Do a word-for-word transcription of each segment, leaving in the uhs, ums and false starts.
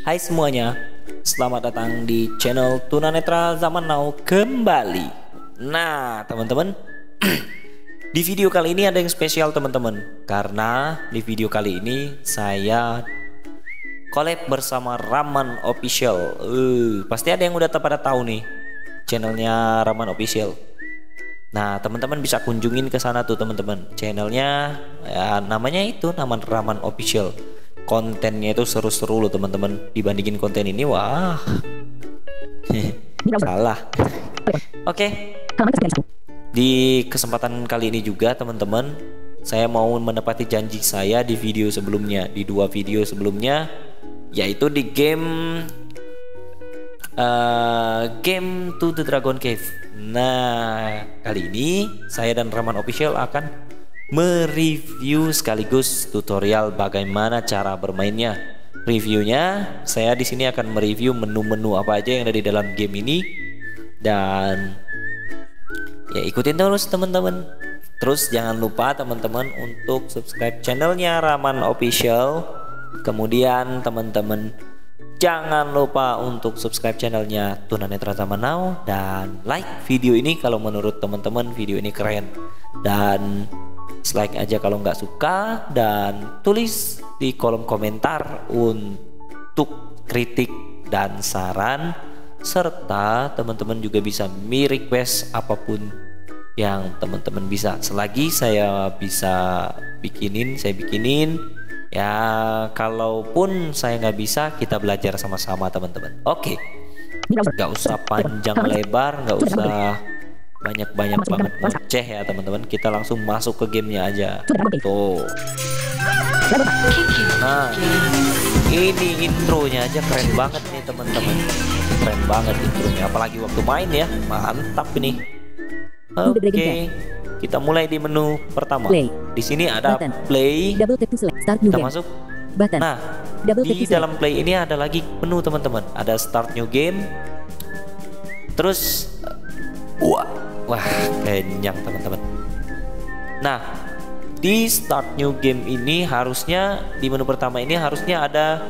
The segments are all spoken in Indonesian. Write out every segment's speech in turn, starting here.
Hai semuanya, selamat datang di channel Tunanetra Zaman Now kembali. Nah teman-teman, di video kali ini ada yang spesial teman-teman, karena di video kali ini saya collab bersama Raman Official. uh, Pasti ada yang udah pada tahu nih channelnya Raman Official. Nah teman-teman bisa kunjungin ke sana tuh teman-teman, channelnya ya, namanya itu nama Raman Official. Kontennya itu seru-seru loh teman-teman, dibandingin konten ini wah salah. Oke, di kesempatan kali ini juga teman-teman, saya mau menepati janji saya di video sebelumnya, di dua video sebelumnya, yaitu di game uh, game To The Dragon Cave. Nah kali ini saya dan Raman Official akan mereview sekaligus tutorial bagaimana cara bermainnya. Reviewnya saya di sini akan mereview menu-menu apa aja yang ada di dalam game ini, dan ya ikutin terus teman-teman. Terus jangan lupa teman-teman untuk subscribe channelnya Raman Official. Kemudian teman-teman jangan lupa untuk subscribe channelnya Tunanetra Zaman Now, dan like video ini kalau menurut teman-teman video ini keren, dan like aja kalau nggak suka, dan tulis di kolom komentar untuk kritik dan saran, serta teman-teman juga bisa me request apapun yang teman-teman bisa. Selagi saya bisa bikinin, saya bikinin ya. Kalaupun saya nggak bisa, kita belajar sama-sama teman-teman. Oke, nggak usah panjang lebar, nggak usah banyak-banyak banget ngoceh ya teman-teman, kita langsung masuk ke gamenya aja tuh. Nah ini intronya aja keren banget nih teman-teman, keren banget intronya, apalagi waktu main ya, mantap ini. Oke, kita mulai di menu pertama. Di sini ada play, kita masuk. Nah di dalam play ini ada lagi menu teman-teman, ada start new game, terus wah Wah, kenyang teman-teman. Nah, di start new game ini harusnya di menu pertama ini harusnya ada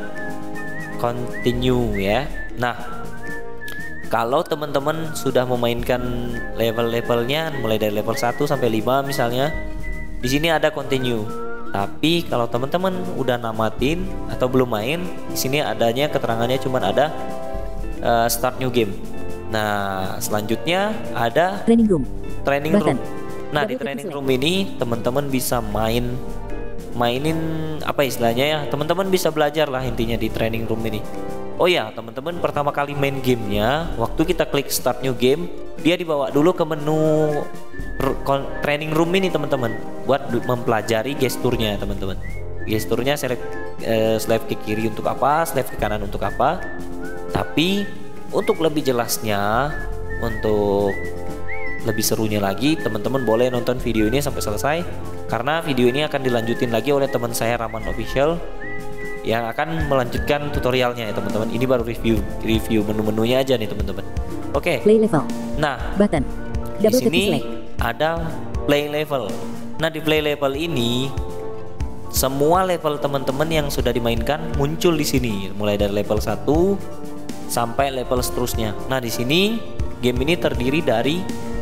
continue ya. Nah, kalau teman-teman sudah memainkan level-levelnya mulai dari level satu sampai lima misalnya, di sini ada continue. Tapi kalau teman-teman udah namatin atau belum main, di sini adanya keterangannya cuman ada uh, start new game. Nah selanjutnya ada training room. Training room. Nah di training room ini teman-teman bisa main mainin apa istilahnya ya, teman-teman bisa belajar lah intinya di training room ini. Oh ya teman-teman, pertama kali main gamenya, waktu kita klik start new game, dia dibawa dulu ke menu training room ini teman-teman, buat mempelajari gesturnya teman-teman. Gesturnya select uh, swipe ke kiri untuk apa, swipe ke kanan untuk apa. Tapi untuk lebih jelasnya, untuk lebih serunya lagi, teman-teman boleh nonton video ini sampai selesai, karena video ini akan dilanjutin lagi oleh teman saya Raman Official yang akan melanjutkan tutorialnya ya teman-teman. Ini baru review review menu-menunya aja nih teman-teman. Oke. Play level. Nah, button. Di sini ada play level. Nah di play level ini semua level teman-teman yang sudah dimainkan muncul di sini, mulai dari level satu sampai level seterusnya. Nah di sini game ini terdiri dari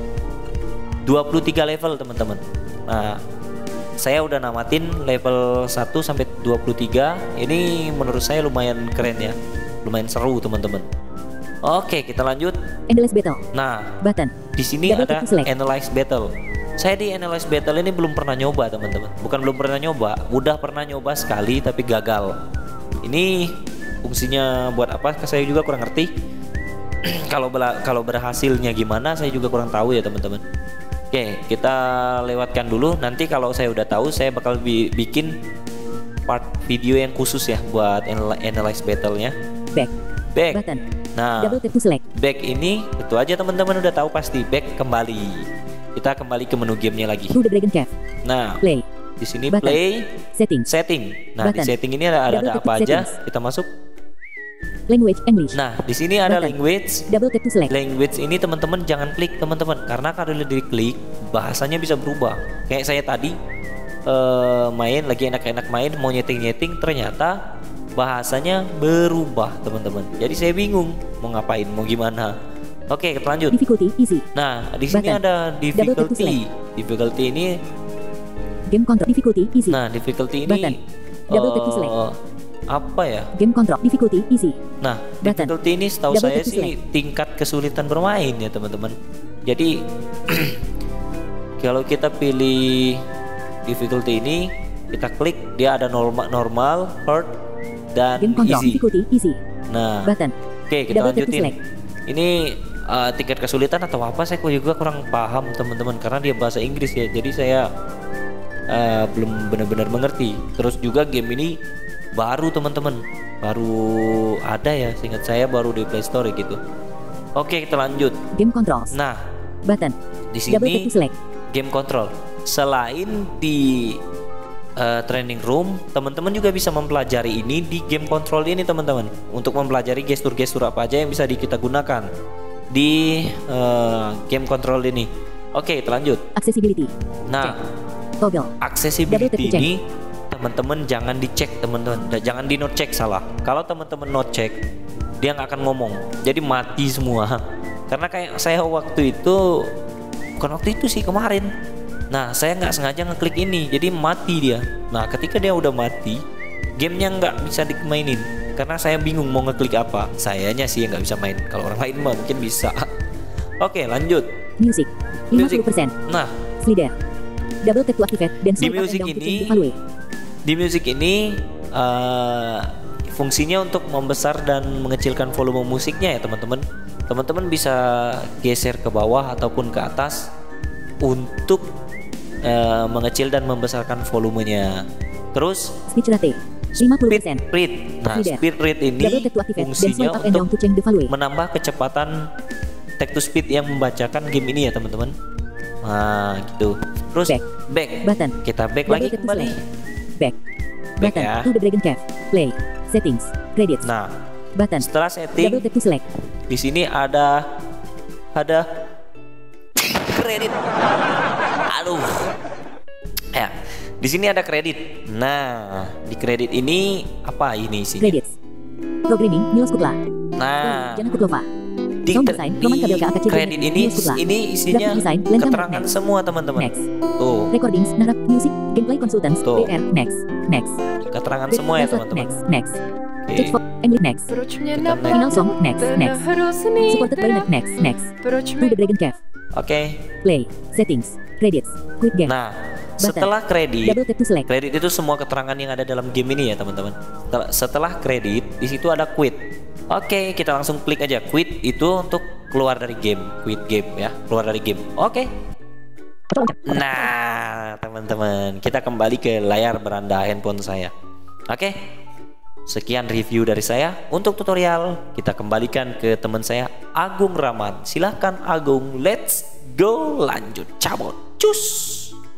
dua puluh tiga level teman-teman. Nah saya udah namatin level satu sampai dua puluh tiga. Ini menurut saya lumayan keren ya, lumayan seru teman-teman. Oke kita lanjut. Analyze battle. Nah button. Di sini ada analyze battle. Saya di analyze battle ini belum pernah nyoba teman-teman. Bukan belum pernah nyoba, udah pernah nyoba sekali tapi gagal. Ini fungsinya buat apa saya juga kurang ngerti. kalau kalau berhasilnya gimana saya juga kurang tahu ya teman-teman. Oke kita lewatkan dulu, nanti kalau saya udah tahu saya bakal bi bikin part video yang khusus ya buat analyze battle-nya. Back. Back. Button. Nah back ini itu aja teman-teman udah tahu pasti. Back kembali, kita kembali ke menu gamenya lagi. To the Dragon Cave. Nah play. Di sini button. Play setting. Setting. Nah button. Di setting ini ada, ada apa aja? Kita masuk. Language English. Nah di sini ada button. language. Double tap to select. Language ini teman-teman jangan klik teman-teman, karena kalau diklik bahasanya bisa berubah. Kayak saya tadi uh, main lagi enak-enak main mau nyeting-nyeting, ternyata bahasanya berubah teman-teman. Jadi saya bingung mau ngapain, mau gimana. Oke, kita lanjut. Difficulty easy. Nah, di sini Button. ada Double tap to difficulty. select. Difficulty ini, Game control. Difficulty easy. nah difficulty ini Button. Double tap to select. eh, apa ya? Game control. Difficulty easy. Nah, Button. difficulty ini setahu Double saya tap to sih tingkat kesulitan bermain ya teman-teman. Jadi kalau kita pilih difficulty ini, kita klik, dia ada normal, normal, hard, dan Game control. easy. Difficulty easy. Nah, Button. oke kita Double tap to lanjutin. select. Ini uh, tingkat kesulitan atau apa? Saya kok juga kurang paham teman-teman karena dia bahasa Inggris ya. Jadi saya uh, belum benar-benar mengerti. Terus juga game ini baru teman-teman, baru ada ya. Seingat saya baru di Play Store gitu. Oke kita lanjut. Game controls. Nah Button. di Double tap sini to select. game control. Selain di uh, training room, teman-teman juga bisa mempelajari ini di game control ini teman-teman, untuk mempelajari gestur-gestur apa aja yang bisa di, kita gunakan di uh, game control ini. Oke, kita lanjut. Accessibility. Nah, Toggle. accessibility Double tap to check. ini teman-teman jangan dicek teman-teman, Da- jangan di not check salah. Kalau teman-teman not check, dia nggak akan ngomong, jadi mati semua. Karena kayak saya waktu itu, bukan waktu itu sih kemarin. Nah saya nggak sengaja ngeklik ini, jadi mati dia. Nah ketika dia udah mati, gamenya nggak bisa dimainin karena saya bingung mau ngeklik apa. Sayanya sih yang nggak bisa main. Kalau orang lain mah mungkin bisa. Oke lanjut. Music. lima Music. puluh persen. Nah Slider. Double tap to activate dan Di swipe up and music down to ini- change the volume. di musik ini uh, fungsinya untuk membesar dan mengecilkan volume musiknya ya teman-teman. Teman-teman bisa geser ke bawah ataupun ke atas untuk uh, mengecil dan membesarkan volumenya. Terus Speech rate. lima puluh speed persen. rate. Nah, Slider. speed rate ini Double tap to activate dan fungsinya swipe up and down untuk to change the volume. menambah kecepatan text to speed yang membacakan game ini ya teman-teman. Nah, gitu. Terus Back. back. Button. Kita back Double lagi tap to kembali. select. Back. Back Button. ya. To the Dragon Cave. Play. Settings. Credits. Nah, Button. setelah setting Double tap to select. di sini ada ada kredit. Aduh. Ya, di sini ada kredit. Nah, di kredit ini apa ini sih? Credits. Programming. News Kutla. Nah, Jana Kutlova. di, Sound design. di Roman Kabel K A K C. kredit ini News Kutla. ini isinya Graphic design. Lengkap. keterangan Next. semua teman-teman. Next. Tuh, Recordings. Narap. Music. Gameplay Consultants. Tuh. P R. Next. Next. keterangan semua ya Translate. teman-teman. Next. Next. Oke. Search for English. Next. Proč mě Kita napadlo Final song. Next. Next. hrozný Supported by byla? next. Next. Proč To mi the Dragon Cave. Oke. Play. Settings. Credits. Quick game. Nah, setelah kredit, Double tap to select. kredit itu semua keterangan yang ada dalam game ini ya teman-teman. Setelah, setelah kredit, di situ ada quit. Oke, kita langsung klik aja quit itu untuk keluar dari game, quit game ya, keluar dari game. Oke. Nah, teman-teman, kita kembali ke layar beranda handphone saya. Oke. Sekian review dari saya. Untuk tutorial, kita kembalikan ke teman saya Agung Rahman. Silahkan Agung, let's go, lanjut cabut. Cus.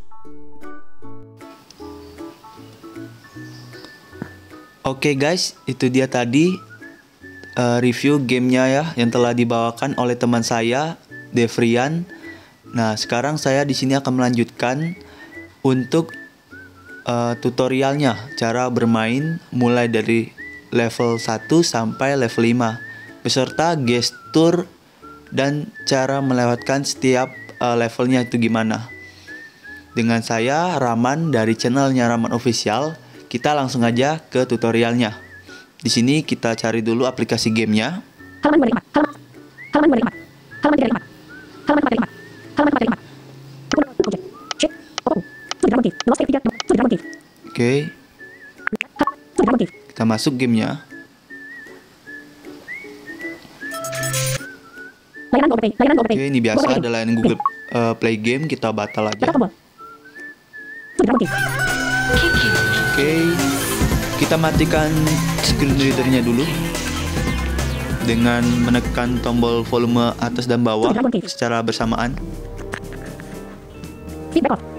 Oke guys, itu dia tadi uh, review gamenya ya yang telah dibawakan oleh teman saya, Devrian. Nah, sekarang saya di sini akan melanjutkan untuk uh, tutorialnya, cara bermain mulai dari level satu sampai level lima beserta gestur dan cara melewatkan setiap uh, levelnya itu gimana. Dengan saya Rahman dari channelnya Rahman Official. Kita langsung aja ke tutorialnya. Di sini kita cari dulu aplikasi gamenya. Halaman dua puluh lima. Halaman. Halaman dua puluh lima. Halaman tiga puluh lima. Halaman empat puluh lima. Halaman empat puluh lima. Objek. Sheet. Open. Sudah motif. Nomor tiga. Sudah motif. Oke, Sudah motif. kita masuk gamenya. Layanan Google Play. Layanan Google Play. Oke, ini biasa Google ada Play. layanan Google uh, Play Game. Kita batal aja. Tekan tombol. Sudah motif. Oke, kita matikan screen readernya dulu dengan menekan tombol volume atas dan bawah secara bersamaan. Feedback off.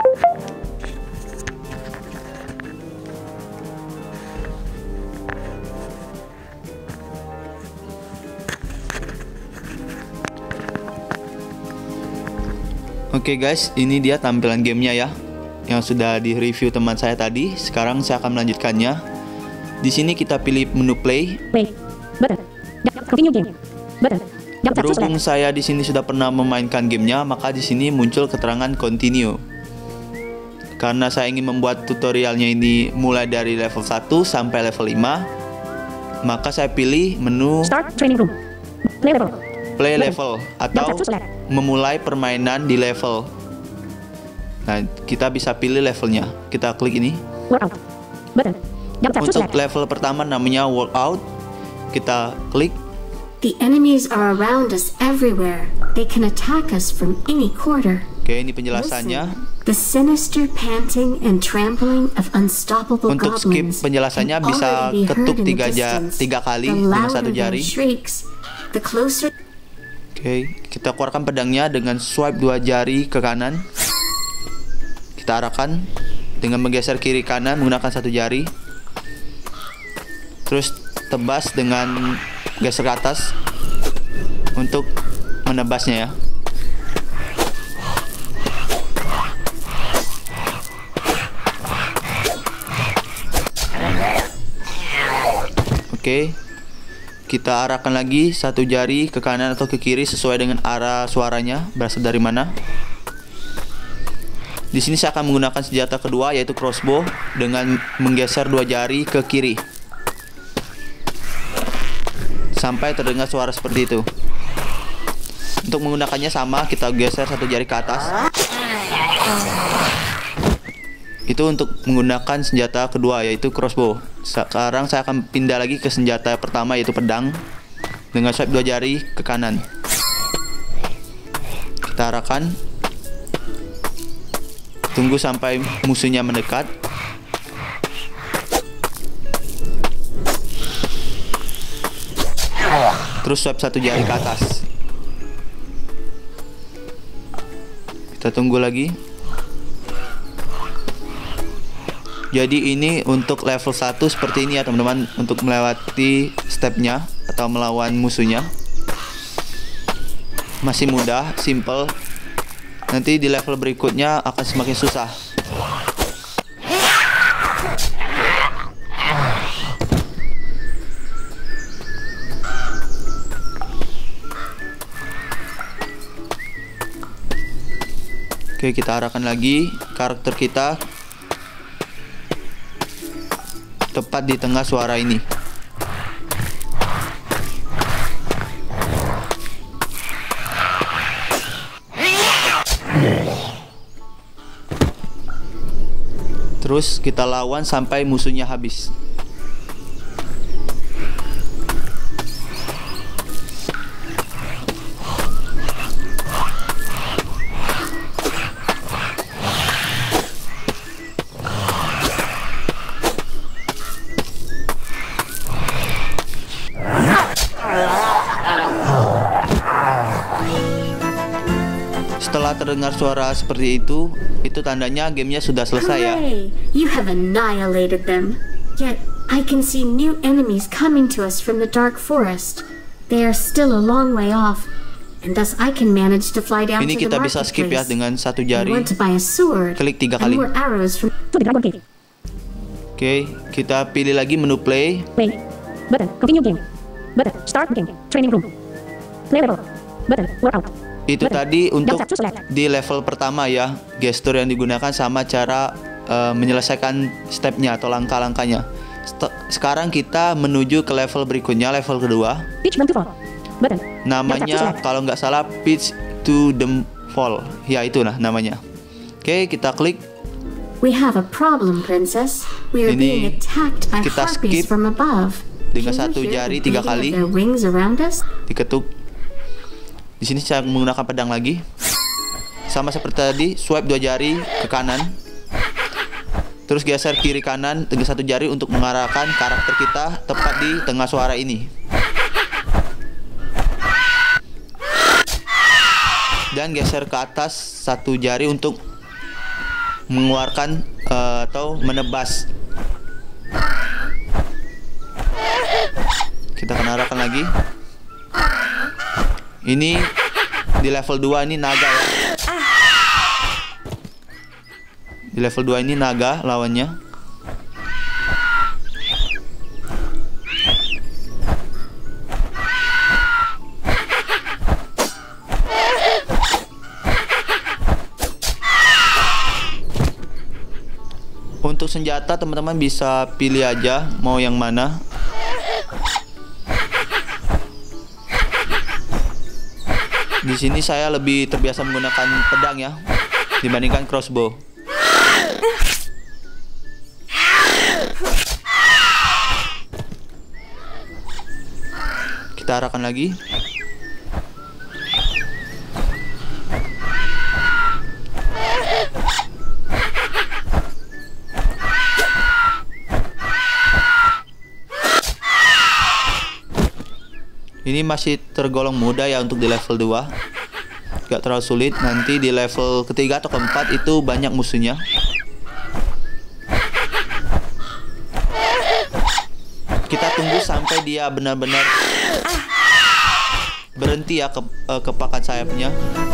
Oke guys, ini dia tampilan gamenya ya, yang sudah di review teman saya tadi. Sekarang saya akan melanjutkannya. Di sini kita pilih menu play. Play. Button. Dap- Continue game. Button. Dap- Dap- Berhubung select. saya di sini sudah pernah memainkan gamenya, maka di sini muncul keterangan continue. Karena saya ingin membuat tutorialnya ini mulai dari level satu sampai level lima, maka saya pilih menu Start training room. Play level. play level atau Dap- Dap- select. memulai permainan di level. Nah, kita bisa pilih levelnya. Kita klik ini. Workout. Button. Dap- Dap- Untuk select. level pertama namanya workout. Kita klik. The enemies are around us everywhere. They can attack us from any quarter. Oke, ini penjelasannya. Listen, the sinister panting and trampling of unstoppable Untuk skip goblins penjelasannya can bisa already be heard ketuk in the tiga, ja- distance. tiga kali The dengan louder satu their jari. shrieks, the closer. Oke, kita keluarkan pedangnya dengan swipe dua jari ke kanan. Kita arahkan dengan menggeser kiri kanan menggunakan satu jari. Terus tebas dengan geser ke atas untuk menebasnya ya. Oke, kita arahkan lagi satu jari ke kanan atau ke kiri sesuai dengan arah suaranya berasal dari mana. Di sini saya akan menggunakan senjata kedua yaitu crossbow dengan menggeser dua jari ke kiri sampai terdengar suara seperti itu. Untuk menggunakannya sama, kita geser satu jari ke atas. Itu untuk menggunakan senjata kedua yaitu crossbow. Sekarang saya akan pindah lagi ke senjata pertama yaitu pedang dengan swipe dua jari ke kanan. Kita arahkan. Tunggu sampai musuhnya mendekat. Terus swipe satu jari ke atas. Kita tunggu lagi. Jadi ini untuk level satu seperti ini ya teman-teman, untuk melewati stepnya atau melawan musuhnya. Masih mudah, simple. Nanti di level berikutnya akan semakin susah. Oke, kita arahkan lagi karakter kita tepat di tengah suara ini. Terus kita lawan sampai musuhnya habis. Setelah terdengar suara seperti itu, itu tandanya gamenya sudah selesai ya. Hooray! You have annihilated them. Yet, I can see new enemies coming to us from the dark forest. They are still a long way off, and thus I can manage to fly down Ini to the kita bisa skip ya marketplace. dengan satu I jari. want to buy a sword Klik tiga and kali. more arrows from. To the Dragon Cave. Oke, kita pilih lagi menu play. Play. Button. Continue game. Button. Start game. Training room. Play level. Button. Workout. Itu Button. tadi untuk Dap- Dap- select. di level pertama ya. Gestur yang digunakan sama cara eh, menyelesaikan stepnya atau langkah-langkahnya. St- Sekarang kita menuju ke level berikutnya, level kedua. Pitch them to fall. Button. Dap- Dap- Namanya select. kalau nggak salah Pitch to the Fall. Ya itu nah namanya. Oke, kita klik. We have a problem, princess. We are Ini being attacked by kita harpies skip from above. dengan Can you satu hear jari the tiga beating kali. of their wings around us? Diketuk. Di sini saya menggunakan pedang lagi. Sama seperti tadi, swipe dua jari ke kanan. Terus geser kiri kanan dengan satu jari untuk mengarahkan karakter kita tepat di tengah suara ini. Dan geser ke atas satu jari untuk mengeluarkan eh, atau menebas. Kita akan arahkan lagi. Ini di level dua ini naga ya. Di level dua ini naga lawannya. senjata teman-teman bisa pilih aja mau yang mana. Di sini saya lebih terbiasa menggunakan pedang ya dibandingkan crossbow. Kita arahkan lagi. Ini masih tergolong mudah ya untuk di level dua. Gak terlalu sulit. Nanti di level ketiga atau keempat itu banyak musuhnya. Kita tunggu sampai dia benar-benar berhenti ya ke, uh, kepakan sayapnya.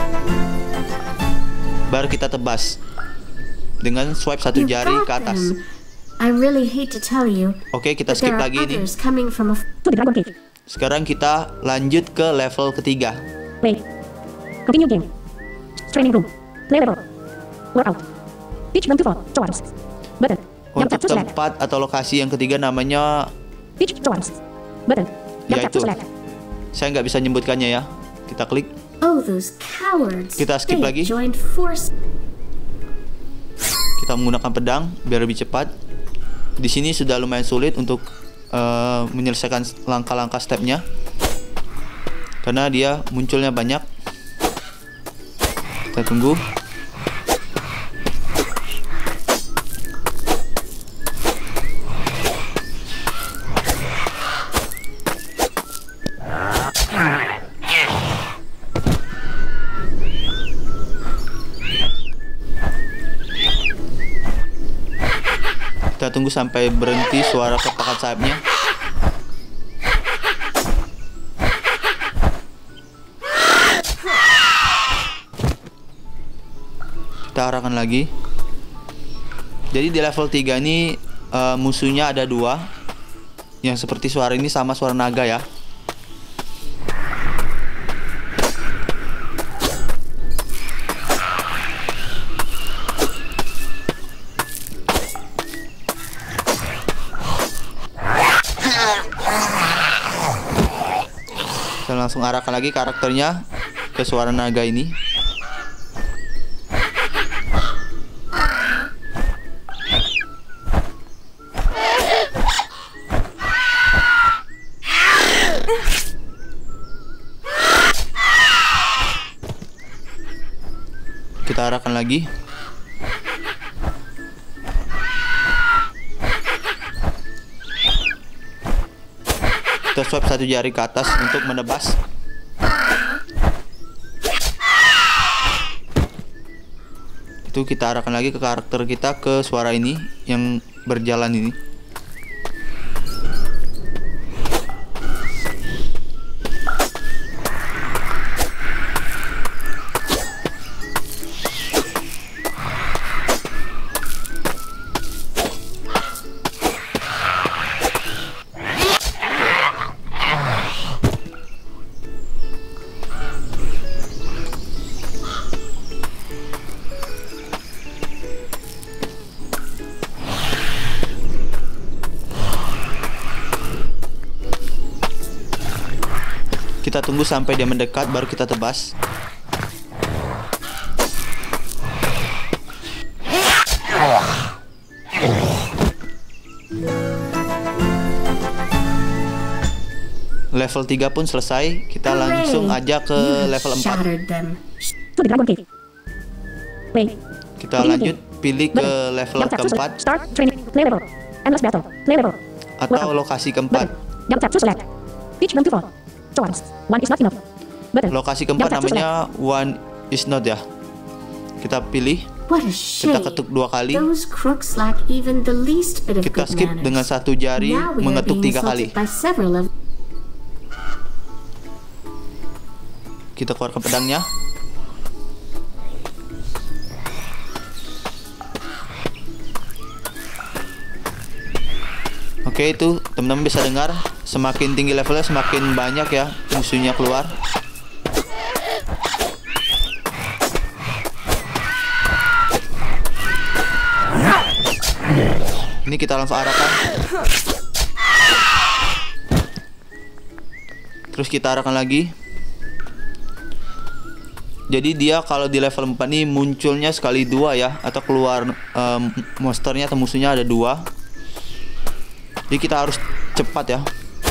Baru kita tebas dengan swipe satu You jari ke got atas. them. I really hate to tell you, Oke, kita but skip there are lagi ini. others coming from a To the Dragon Cave. Sekarang kita lanjut ke level ketiga. Wait. Continue game. Training room. Play level. Workout. Teach them to fall. Towards. Button. Jump Untuk tap to select. tempat atau lokasi yang ketiga namanya, Teach towards. Button. Jump Ya tap to itu. select. saya nggak bisa nyebutkannya ya. Kita klik. Oh, those cowards. Kita skip They lagi. joined force. Kita menggunakan pedang biar lebih cepat. Di sini sudah lumayan sulit untuk uh, menyelesaikan langkah-langkah stepnya karena dia munculnya banyak. Kita tunggu. Kita tunggu sampai berhenti suara kepakan sayapnya. Kita arahkan lagi. Jadi di level tiga ini uh, musuhnya ada dua. Yang seperti suara ini sama suara naga ya. Kita langsung arahkan lagi karakternya ke suara naga ini. Kita arahkan lagi. Kita swipe satu jari ke atas untuk menebas. Itu kita arahkan lagi ke karakter kita ke suara ini yang berjalan ini. Kita tunggu sampai dia mendekat baru kita tebas. Level tiga pun selesai. Kita langsung Hooray! aja ke You level empat. shattered them. To the Dragon Cave. Wait. Kita lanjut pilih ke level Jump tap to keempat select. Start training. Play level. Endless battle. Play level. atau lokasi keempat. Button. Jump tap to select. Teach them to fall. Towards. One is not enough. Button. Lokasi keempat Jump tap to select. namanya One is Not ya. Kita pilih, What a shame. kita ketuk dua kali, Those crooks lack even the least bit of kita good skip manners. dengan satu jari Now we are mengetuk being tiga kali. assaulted by several of Kita keluarkan pedangnya. Oke, itu teman-teman bisa dengar, semakin tinggi levelnya semakin banyak ya musuhnya keluar. Ini kita langsung arahkan. Terus kita arahkan lagi. Jadi dia kalau di level empat ini munculnya sekali dua ya, atau keluar um, monsternya atau musuhnya ada dua. Jadi kita harus cepat ya.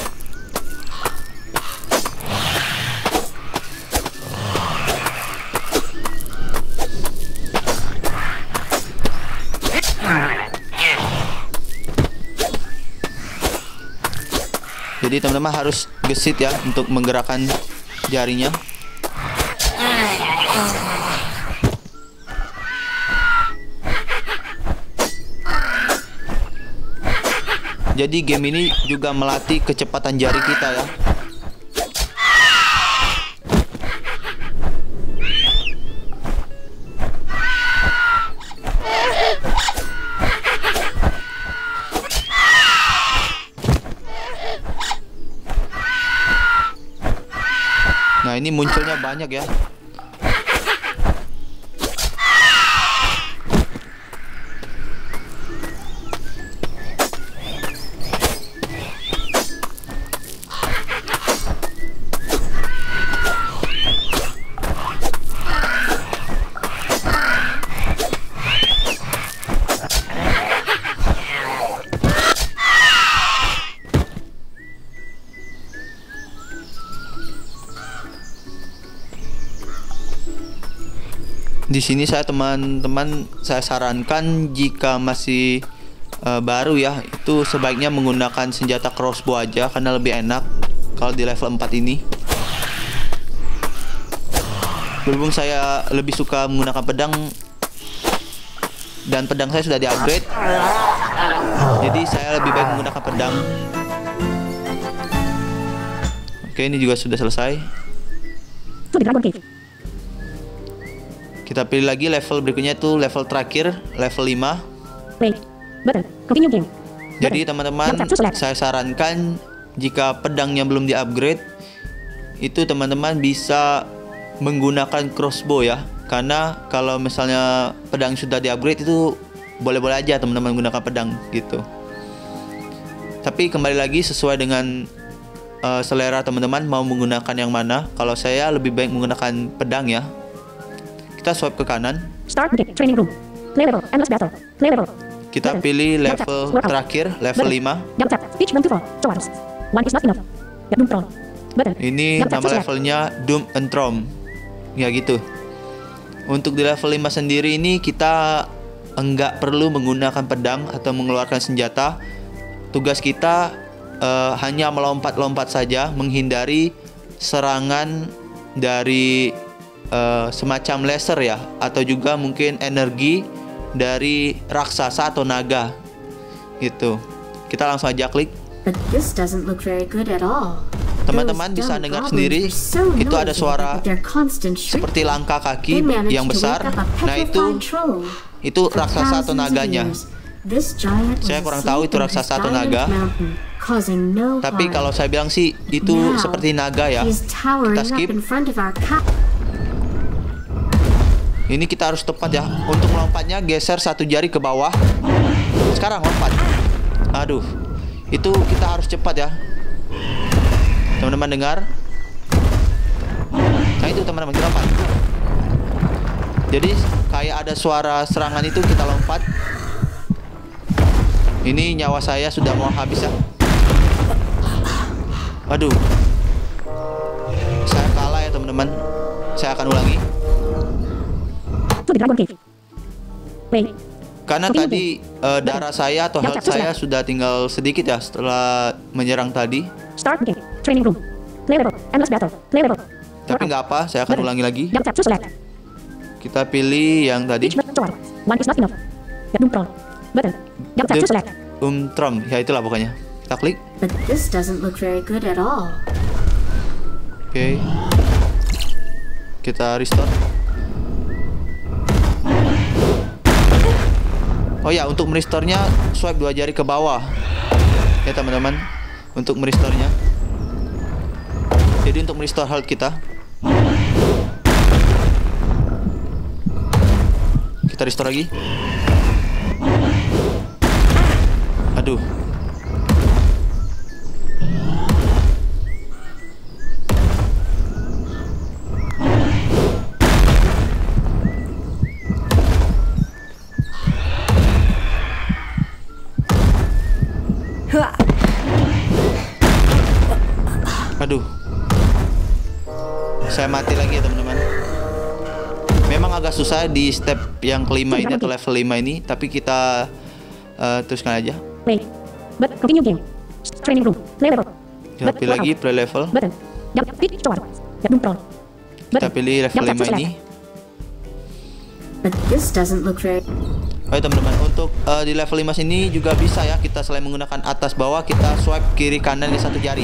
Jadi teman-teman harus gesit ya untuk menggerakkan jarinya. Jadi game ini juga melatih kecepatan jari kita ya. Nah, ini munculnya banyak ya. Di sini saya teman-teman saya sarankan jika masih uh, baru ya, itu sebaiknya menggunakan senjata crossbow aja karena lebih enak kalau di level empat ini. Berhubung saya lebih suka menggunakan pedang dan pedang saya sudah di-upgrade, jadi saya lebih baik menggunakan pedang. Oke, ini juga sudah selesai. Kita pilih lagi level berikutnya, itu level terakhir, level lima. Jadi teman-teman, saya sarankan jika pedangnya belum di-upgrade, itu teman-teman bisa menggunakan crossbow ya. Karena kalau misalnya pedang sudah di-upgrade itu boleh-boleh aja teman-teman menggunakan pedang gitu. Tapi kembali lagi sesuai dengan uh, selera teman-teman mau menggunakan yang mana. Kalau saya lebih baik menggunakan pedang ya. Kita swipe ke kanan. Start game, training room. Play level, endless battle. Play level. Kita pilih level terakhir, level lima. One is not enough. Ini nama levelnya Doom Entrom. Ya gitu. Untuk di level lima sendiri ini kita enggak perlu menggunakan pedang atau mengeluarkan senjata. Tugas kita uh, hanya melompat-lompat saja, menghindari serangan dari Uh, semacam laser ya, atau juga mungkin energi dari raksasa atau naga gitu. Kita langsung aja klik. Teman-teman bisa dengar sendiri itu ada suara seperti langkah kaki yang besar. Nah itu itu raksasa atau naganya. Saya kurang tahu itu raksasa atau naga, tapi kalau saya bilang sih itu seperti naga ya. Kita skip. Ini kita harus tepat ya. Untuk melompatnya geser satu jari ke bawah. Sekarang lompat. Aduh, itu kita harus cepat ya. Teman-teman dengar? Nah itu teman-teman, kita lompat. Jadi kayak ada suara serangan itu, kita lompat. Ini nyawa saya sudah mau habis ya. Aduh, saya kalah ya teman-teman. Saya akan ulangi. Karena tadi uh, darah saya atau health saya sudah tinggal sedikit ya setelah menyerang tadi. Start game, training room. Play level, endless battle. Play level. Tapi nggak apa, saya akan ulangi lagi. Kita pilih yang tadi. One is not enough. Umtrom, ya itulah pokoknya. Kita klik. But this doesn't look very good at all. Oke. Okay. Kita restore. Oh ya, untuk merestorenya swipe dua jari ke bawah ya teman-teman, untuk merestorenya. Jadi untuk merestore health kita, kita restore lagi. Aduh. Aduh. Saya mati lagi ya teman-teman. Memang agak susah di step yang kelima ini atau level lima ini, tapi kita uh, teruskan aja. Play. But continue game. Training room. Play level. Kita pilih lagi play level. Button. Jump. Click store. Jump control. Kita pilih level lima ini. But this doesn't look very... Oke teman-teman, untuk uh, di level lima sini juga bisa ya, kita selain menggunakan atas bawah, kita swipe kiri kanan di satu jari.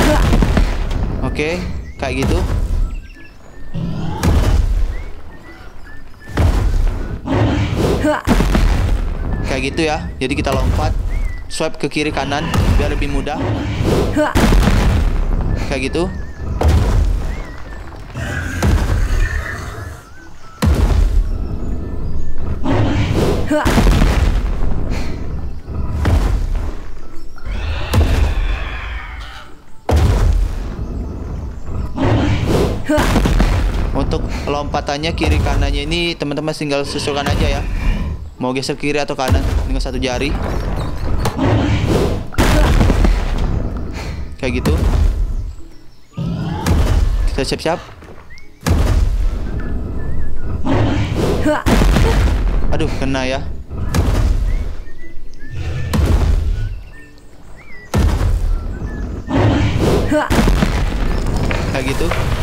Oke, kayak gitu. Kayak gitu ya. Jadi kita lompat, swipe ke kiri kanan biar lebih mudah. Kayak gitu. Untuk lompatannya kiri kanannya ini teman-teman tinggal sesuaikan aja ya. Mau geser kiri atau kanan dengan satu jari. Kayak gitu. Kita siap-siap. Aduh, kena ya. Kayak gitu.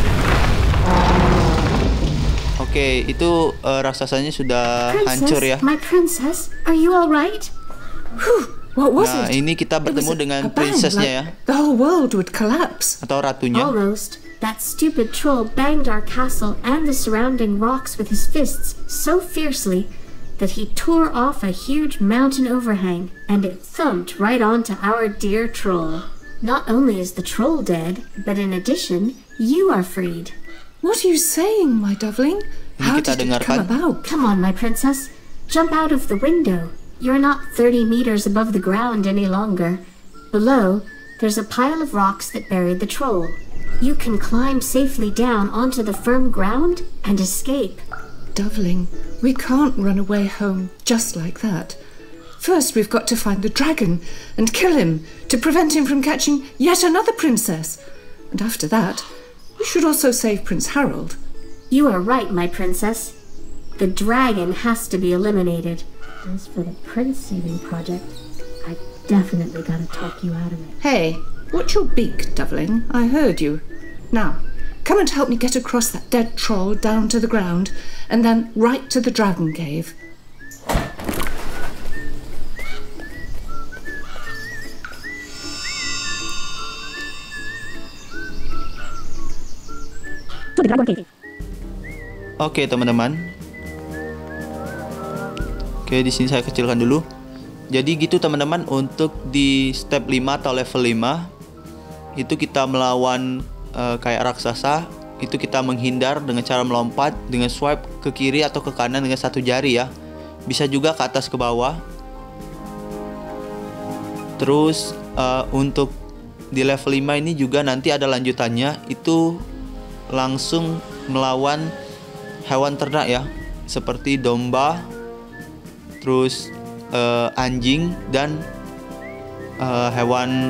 Oke, itu uh, raksasanya sudah hancur ya. My princess, are you all right? Whew, what was Nah, it? ini kita It was bertemu a- dengan a bang, princessnya ya, like the whole world would collapse. atau ratunya. Almost. That stupid troll banged our castle and the surrounding rocks with his fists so fiercely that he tore off a huge mountain overhang, and it thumped right onto our dear troll. Not only is the troll dead, but in addition, you are freed. What are you saying, my doveling? Ini How kita did it come dengarkan. about? Come on, my princess. Jump out of the window. You're not thirty meters above the ground any longer. Below, there's a pile of rocks that buried the troll. You can climb safely down onto the firm ground and escape. Doveling, we can't run away home just like that. First, we've got to find the dragon and kill him to prevent him from catching yet another princess. And after that, we should also save Prince Harold. You are right, my princess. The dragon has to be eliminated. As for the prince saving project, I definitely gotta talk you out of it. Hey, watch your beak, Doveling. I heard you. Now, come and help me get across that dead troll down to the ground, and then right to the dragon cave. To the dragon cave. Oke teman-teman. Oke, di sini saya kecilkan dulu. Jadi gitu teman-teman, untuk di step lima atau level lima itu kita melawan uh, kayak raksasa. Itu kita menghindar dengan cara melompat dengan swipe ke kiri atau ke kanan dengan satu jari ya. Bisa juga ke atas ke bawah. Terus uh, untuk di level lima ini juga nanti ada lanjutannya, itu langsung melawan hewan ternak ya, seperti domba, terus uh, anjing, dan uh, hewan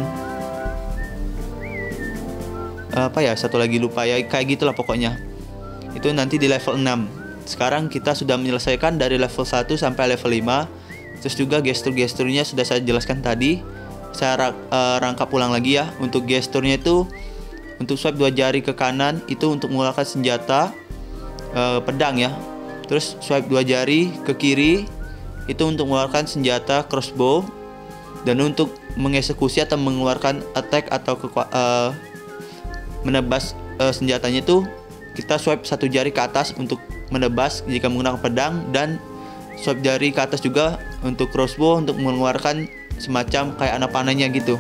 uh, apa ya, satu lagi lupa ya, kayak gitulah pokoknya. Itu nanti di level enam. Sekarang kita sudah menyelesaikan dari level satu sampai level lima. Terus juga gestur-gesturnya sudah saya jelaskan tadi. Saya uh, rangkap ulang lagi ya. Untuk gesturnya itu, untuk swipe dua jari ke kanan itu untuk mengeluarkan senjata uh, pedang ya. Terus swipe dua jari ke kiri itu untuk mengeluarkan senjata crossbow. Dan untuk mengeksekusi atau mengeluarkan attack atau keku- uh, menebas uh, senjatanya itu kita swipe satu jari ke atas untuk menebas jika menggunakan pedang, dan swipe jari ke atas juga untuk crossbow untuk mengeluarkan semacam kayak anak panahnya gitu.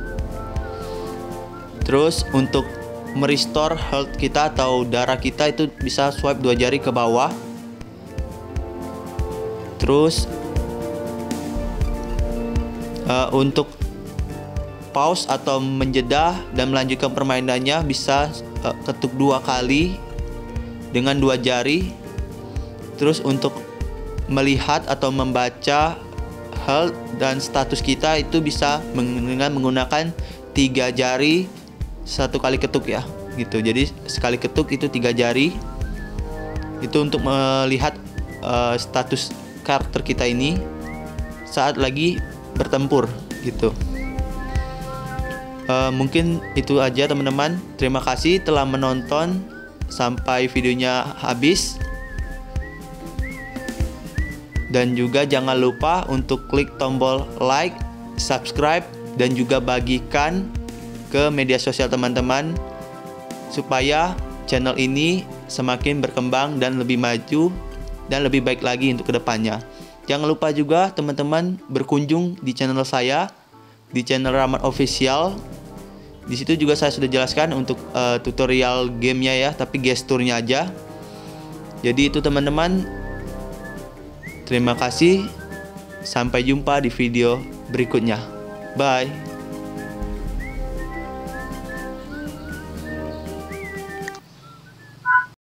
Terus untuk merestore health kita atau darah kita itu bisa swipe dua jari ke bawah. Terus Uh, untuk pause atau menjeda dan melanjutkan permainannya bisa uh, ketuk dua kali dengan dua jari. Terus untuk melihat atau membaca health dan status kita itu bisa dengan menggunakan tiga jari satu kali ketuk ya, gitu. Jadi sekali ketuk itu tiga jari. Itu untuk melihat uh, status karakter kita ini saat lagi bertempur gitu. Uh, mungkin itu aja teman-teman. Terima kasih telah menonton sampai videonya habis. Dan juga jangan lupa untuk klik tombol like, subscribe, dan juga bagikan ke media sosial teman-teman supaya channel ini semakin berkembang dan lebih maju dan lebih baik lagi untuk kedepannya. Jangan lupa juga teman-teman berkunjung di channel saya, di channel Rahman Official. Di situ juga saya sudah jelaskan untuk uh, tutorial gamenya ya, tapi gesturnya aja. Jadi itu teman-teman. Terima kasih. Sampai jumpa di video berikutnya. Bye.